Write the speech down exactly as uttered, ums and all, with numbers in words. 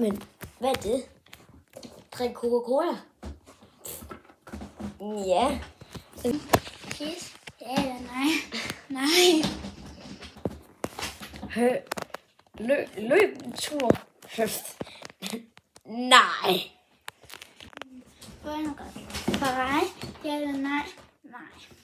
Men hvad er det? Drik Coca-Cola? Ja. Kiss? Ja eller nej? Nej. Hø. Løb, løb en tur. Nej. Prøv nu godt. For dig? Ja eller nej? Nej.